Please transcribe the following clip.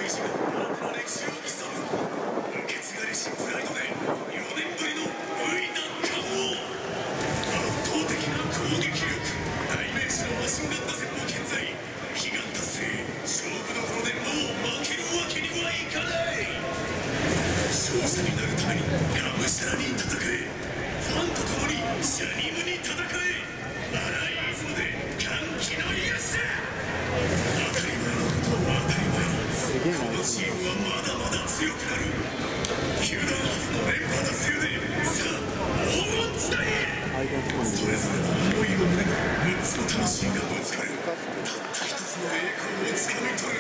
士が新たな歴史を刻む。受け継がれしプライドで4年ぶりの V 奪還を。圧倒的な攻撃力、代名詞のマシンガン打線も健在。悲願達成、勝負どころでもう負けるわけにはいかない。勝者になるためにがむしゃらに戦え。ファンと共にシャニムに戦え。荒い出雲で歓喜の勇者。当たり前のことを当たり前に、このチームはまだまだ強くなる。球団初の連覇達成で、さあ黄金時代へ。それぞれの思いを胸に6つの魂がぶつかる。たった一つの栄光をつかみ取る。